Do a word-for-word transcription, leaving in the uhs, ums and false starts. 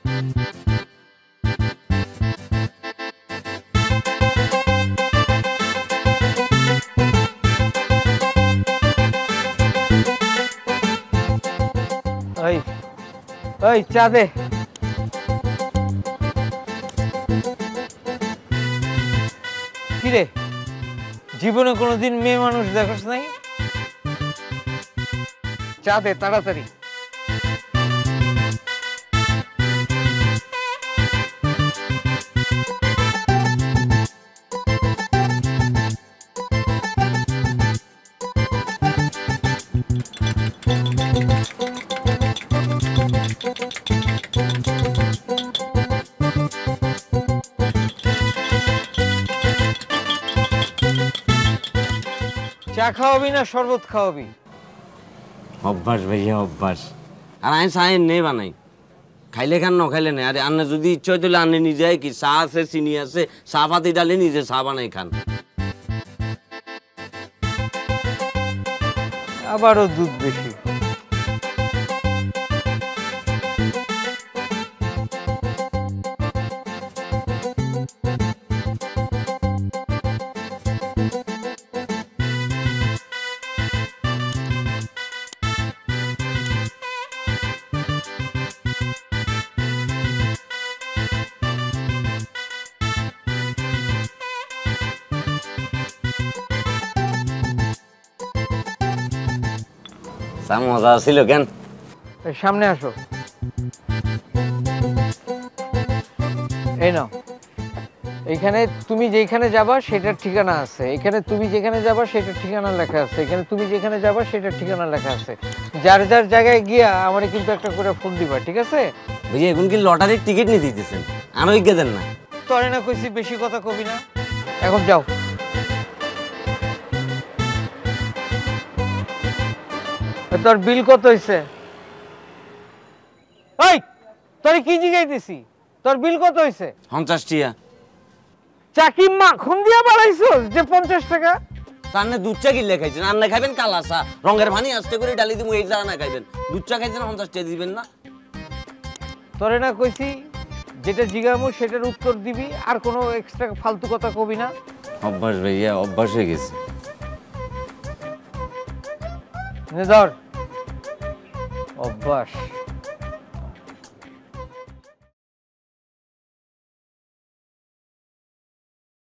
ওই ওই চা দে। কিরে জীবনে কোনোদিন মেয়ে মানুষ দেখোস নাই? চা দে তাড়াতাড়ি। চা খাওয়াবি না শরবত খাওয়াবি? অভ্যাস ভাইয়া অভ্যাস। আর আমি চাই নেই বানাই, খাইলে খান ন খাইলে নেই। আরে আন্নে যদি ইচ্ছা হয় তাহলে আন্নে নিজে কি চা আছে চিনি আছে চা পাতি ডালে নিজে চা বানাই খান। আবারও দুধ বেশি। চা মজা ছিল কেন? সামনে আসো। এই নাও, এইখানে তুমি যেখানে যাবা সেটার ঠিকানা আছে, এখানে তুমি যেখানে যাবা সেটার ঠিকানা লেখা আছে, এখানে তুমি যেখানে যাবা সেটার ঠিকানা লেখা আছে। যার যার জায়গায় গিয়া আমারে কিন্তু একটা করে ফোন দিবা, ঠিক আছে? ভাইয়া এখন কি লটারির টিকিট নিয়ে দিতেছেন? আরো ইজ্ঞা দেন না। তরে না কইছি বেশি কথা কবি না। এখন যাও। তোর বিল কত হইছে? ওই তোরে কি জিগাইতেছি, তোর বিল কত হইছে? পঞ্চাশ টিয়া। চাকি মাখন দিয়া বাড়াইছস যে পঞ্চাশ টাকা? তান্নে দুধ চা কিনলে খাইছেন, আর না খাইবেন কালা চা রঙের পানি আস্তে করে ডালি দিব, এই চা না খাইবেন। দুধ চা খাইছেন পঞ্চাশ টিয়া দিবেন না? তোরে না কইছি যেটা জিগামু সেটার উত্তর দিবি, আর কোনো এক্সট্রা ফালতু কথা কবি না। অভ্যাস ভাইয়া অভ্যাস হয়ে গেছে। নে ধর অভ্যাস।